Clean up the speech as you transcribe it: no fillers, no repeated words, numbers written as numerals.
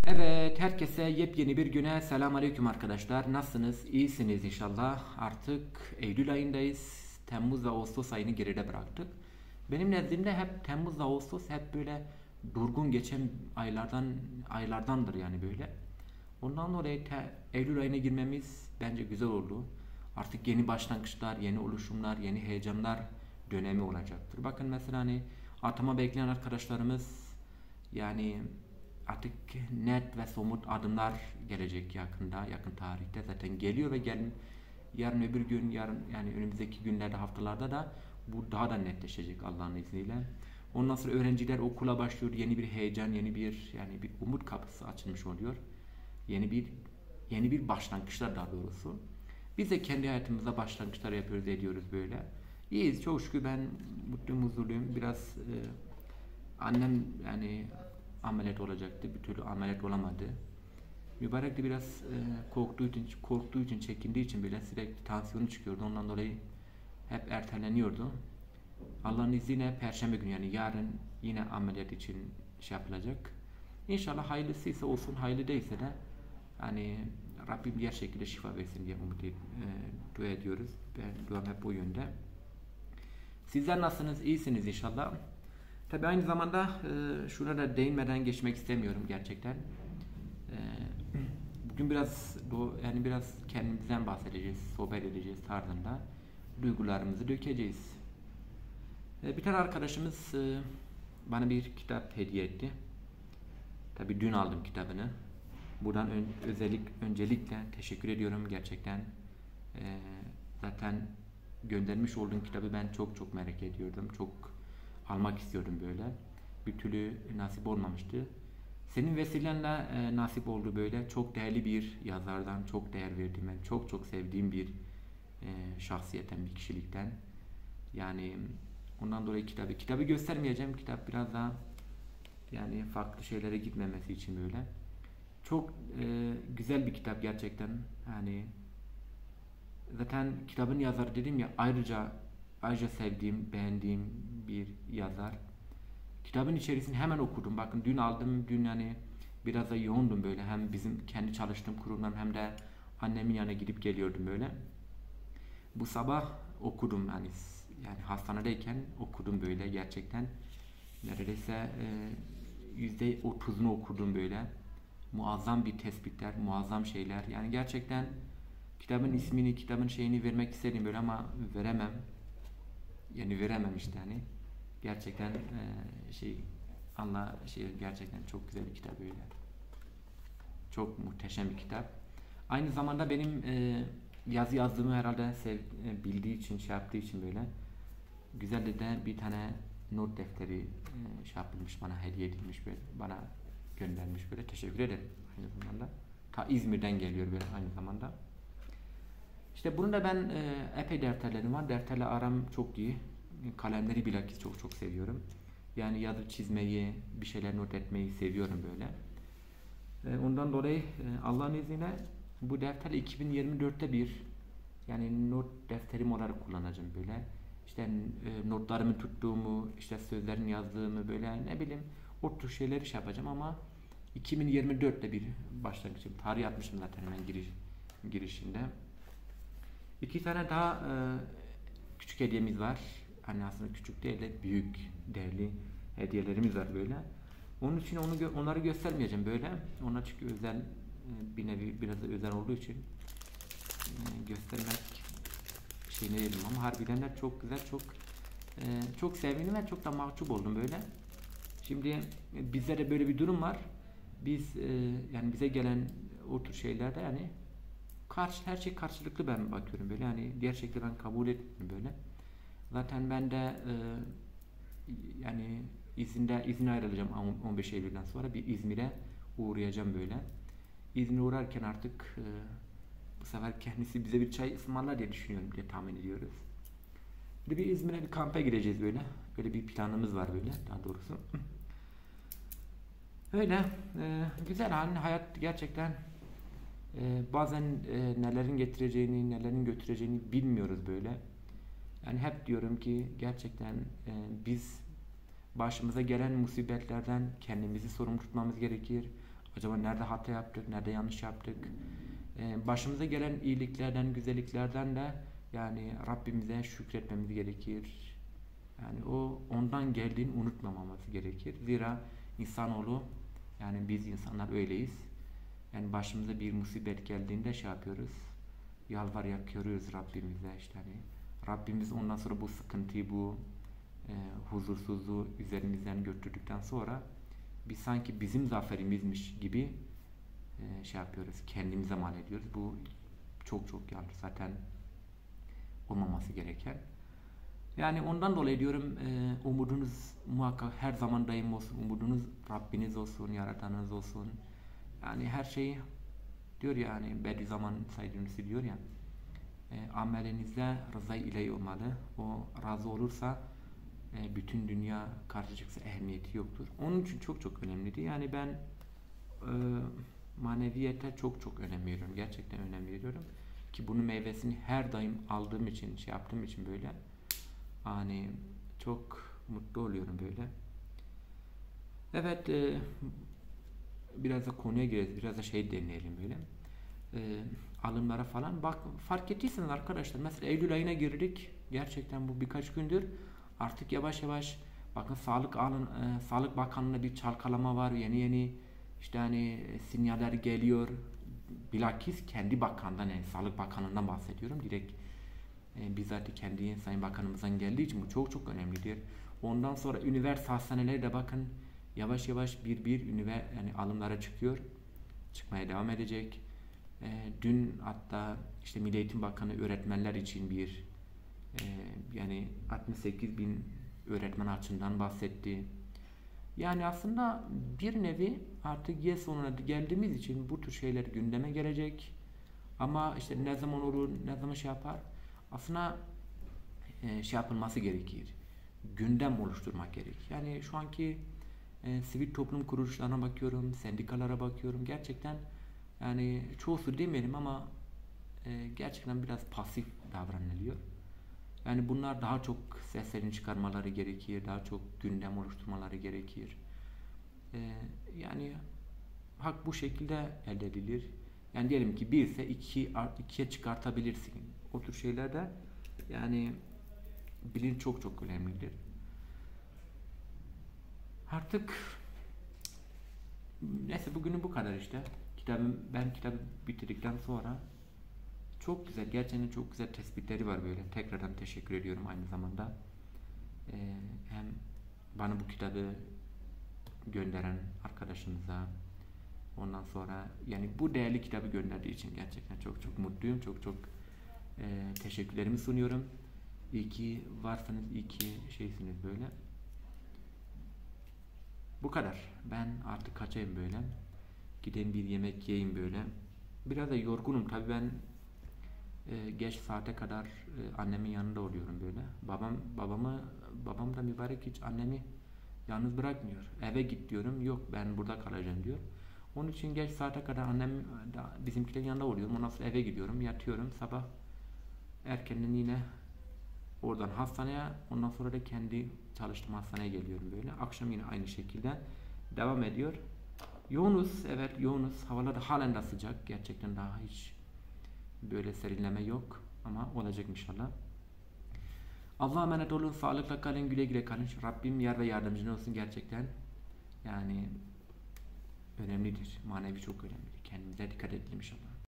Evet, herkese yepyeni bir güne selamünaleyküm arkadaşlar. Nasılsınız? İyisiniz inşallah. Artık Eylül ayındayız. Temmuz ve Ağustos ayını geride bıraktık. Benim nezdimde hep Temmuz ve Ağustos hep böyle durgun geçen aylardandır yani böyle. Ondan dolayı Eylül ayına girmemiz bence güzel oldu. Artık yeni başlangıçlar, yeni oluşumlar, yeni heyecanlar dönemi olacaktır. Bakın mesela hani atama bekleyen arkadaşlarımız yani artık net ve somut adımlar gelecek yakında, yakın tarihte zaten geliyor ve yarın öbür gün, yarın yani önümüzdeki günlerde, haftalarda da bu daha da netleşecek Allah'ın izniyle. Ondan sonra öğrenciler okula başlıyor, yeni bir heyecan, yeni bir yani bir umut kapısı açılmış oluyor. Yeni bir yeni bir başlangıçlar daha doğrusu. Biz de kendi hayatımızda başlangıçlar yapıyoruz, ediyoruz böyle. İyiyiz, çok şükür ben mutluyum, huzurluyum. Biraz annem yani ameliyat olacaktı. Bir türlü ameliyat olamadı. Mübarek de biraz korktuğu için, çekindiği için bile sürekli tansiyonu çıkıyordu. Ondan dolayı hep erteleniyordu. Allah'ın izniyle Perşembe günü yani yarın yine ameliyat için şey yapılacak. İnşallah hayırlısıysa olsun, hayırlı değilse de hani Rabbim diğer şekilde şifa versin diye dua ediyoruz. Ben duam hep o yönde. Sizler nasılsınız? İyisiniz inşallah. Tabii aynı zamanda şuna da değinmeden geçmek istemiyorum gerçekten. Bugün biraz kendimizden bahsedeceğiz, sohbet edeceğiz tarzında duygularımızı dökeceğiz. Bir tane arkadaşımız bana bir kitap hediye etti. Tabii dün aldım kitabını. Buradan öncelikle teşekkür ediyorum gerçekten. Zaten göndermiş olduğun kitabı ben çok çok merak ediyordum. Çok almak istiyordum böyle. Bir türlü nasip olmamıştı. Senin vesilenle nasip oldu böyle. Çok değerli bir yazardan, çok değer verdiğim, ben çok çok sevdiğim bir şahsiyetten, bir kişilikten. Yani ondan dolayı kitabı göstermeyeceğim. Kitap biraz daha yani farklı şeylere gitmemesi için böyle. Çok güzel bir kitap gerçekten. Yani zaten kitabın yazarı dedim ya ayrıca sevdiğim, beğendiğim bir yazar. Kitabın içerisini hemen okudum. Bakın dün aldım. Dün yani biraz da yoğundum böyle. Hem bizim kendi çalıştığım kurumdan hem de annemin yanına gidip geliyordum böyle. Bu sabah okudum yani hastanedeyken okudum böyle gerçekten. Neredeyse %30'unu okudum böyle. Muazzam bir tespitler, muazzam şeyler. Yani gerçekten kitabın ismini, kitabın şeyini vermek istedim böyle ama veremem. Yani veremem işte hani. Gerçekten gerçekten çok güzel bir kitap öyle. Çok muhteşem bir kitap. Aynı zamanda benim yazı yazdığımı herhalde bildiği için, şey yaptığı için böyle güzel de bir tane not defteri şey yapılmış, bana hediye edilmiş böyle, bana göndermiş böyle. Teşekkür ederim aynı zamanda. Ta İzmir'den geliyor böyle aynı zamanda. İşte bunu da ben epey defterlerim var. Defterle aram çok iyi. Kalemleri bilakis çok çok seviyorum. Yani yazı çizmeyi, bir şeyler not etmeyi seviyorum böyle. Ondan dolayı Allah'ın izniyle bu defterle 2024'te bir yani not defterim olarak kullanacağım böyle. İşte notlarımı tuttuğumu, işte sözlerini yazdığımı böyle ne bileyim o tür şeyleri şey yapacağım ama 2024'te bir başlangıçım. Tarih atmışım zaten hemen girişinde. İki tane daha küçük hediyemiz var. Hani aslında küçük değil de büyük, değerli hediyelerimiz var böyle. Onun için onları göstermeyeceğim böyle. Onlar çünkü özel, bir nevi biraz da özel olduğu için göstermek şey ne diyelim ama harbiden de çok güzel, çok sevindim ve çok da mahcup oldum böyle. Şimdi bizde de böyle bir durum var. Biz yani bize gelen o tür şeylerde yani her şey karşılıklı ben bakıyorum böyle yani gerçekten ben kabul etmiyorum böyle. Zaten ben de yani izine ayrılacağım 15 Eylül'den sonra bir İzmir'e uğrayacağım böyle. İzmir'e uğrarken artık bu sefer kendisi bize bir çay ısmarlar diye düşünüyorum diye tahmin ediyoruz. Bir İzmir'e bir kampa gideceğiz böyle. Böyle bir planımız var böyle daha doğrusu. Öyle güzel hani hayat gerçekten bazen nelerin getireceğini, nelerin götüreceğini bilmiyoruz böyle. Yani hep diyorum ki gerçekten biz başımıza gelen musibetlerden kendimizi sorumlu tutmamız gerekir. Acaba nerede hata yaptık, nerede yanlış yaptık? Başımıza gelen iyiliklerden, güzelliklerden de yani Rabbimize şükretmemiz gerekir. Yani o ondan geldiğini unutmamamız gerekir. Zira insanoğlu, yani biz insanlar öyleyiz. Yani başımıza bir musibet geldiğinde şey yapıyoruz. Yalvar yakıyoruz Rabbimize işte hani. Rabbimiz ondan sonra bu sıkıntıyı, bu huzursuzluğu üzerimizden götürdükten sonra biz sanki bizim zaferimizmiş gibi şey yapıyoruz. Kendimize mal ediyoruz. Bu çok çok yanlış. Zaten olmaması gereken. Yani ondan dolayı diyorum umudunuz muhakkak her zaman daim olsun. Umudunuz Rabbiniz olsun, Yaratanınız olsun. Yani her şey diyor ya hani Bediüzzaman Said Nursi diyor ya amelinizde rıza ilahi olmalı. O razı olursa bütün dünya karşı çıksa ehemmiyeti yoktur. Onun için çok çok önemliydi. Yani ben maneviyete çok çok önem veriyorum. Gerçekten önem veriyorum. Ki bunun meyvesini her daim aldığım için, şey yaptığım için böyle hani çok mutlu oluyorum böyle. Evet, biraz da konuya gireriz. Biraz da şey deneyelim böyle. Alımlara falan. Bak fark ettiyseniz arkadaşlar mesela Eylül ayına girdik. Gerçekten bu birkaç gündür artık yavaş yavaş bakın Sağlık Bakanlığı'nda bir çalkalama var. Yeni yeni işte hani sinyaller geliyor. Bilakis kendi bakandan yani Sağlık Bakanlığı'ndan bahsediyorum. Direkt bizzat kendi Sayın Bakanımızdan geldiği için bu çok çok önemlidir. Ondan sonra üniversite hastaneleri de bakın yavaş yavaş bir yani alımlara çıkıyor. Çıkmaya devam edecek. Dün hatta işte Milli Eğitim Bakanı öğretmenler için yani 68 bin öğretmen açığından bahsetti. Yani aslında bir nevi artık yıl sonuna geldiğimiz için bu tür şeyler gündeme gelecek. Ama işte ne zaman olur, ne zaman şey yapar? Aslında şey yapılması gerekir. Gündem oluşturmak gerek. Yani şu anki sivil toplum kuruluşlarına bakıyorum, sendikalara bakıyorum. Gerçekten yani çoğusu demeyelim ama gerçekten biraz pasif davranılıyor. Yani bunlar daha çok seslerini çıkarmaları gerekir, daha çok gündem oluşturmaları gerekir. Yani hak bu şekilde elde edilir. Yani diyelim ki 1 ise 2'ye çıkartabilirsin. O tür şeylerde yani bilinç çok çok önemlidir. Artık neyse bugünün bu kadar işte. Ben kitabı bitirdikten sonra çok güzel, gerçekten çok güzel tespitleri var böyle. Tekrardan teşekkür ediyorum aynı zamanda. Hem bana bu kitabı gönderen arkadaşımıza, ondan sonra yani bu değerli kitabı gönderdiği için gerçekten çok çok mutluyum. Çok çok teşekkürlerimi sunuyorum. İyi ki varsınız, iyi ki şeysiniz böyle. Bu kadar. Ben artık kaçayım böyle. Gideyim bir yemek yiyeyim böyle. Biraz da yorgunum. Tabii ben geç saate kadar annemin yanında oluyorum böyle. Babam da mübarek hiç annemi yalnız bırakmıyor. Eve git diyorum. Yok ben burada kalacağım diyor. Onun için geç saate kadar annem bizimkilerin yanında oluyorum. Ondan sonra eve gidiyorum. Yatıyorum. Sabah erkenden yine oradan hastaneye, ondan sonra da kendi çalıştığım hastaneye geliyorum böyle. Akşam yine aynı şekilde devam ediyor. Yoğunuz, evet yoğunuz. Havalar halen de sıcak. Gerçekten daha hiç böyle serinleme yok ama olacak inşallah. Allah'a emanet olun. Sağlıkla kalın, güle güle kalın. Rabbim yar ve yardımcınız olsun gerçekten. Yani önemlidir. Manevi çok önemlidir. Kendimize dikkat edelim inşallah.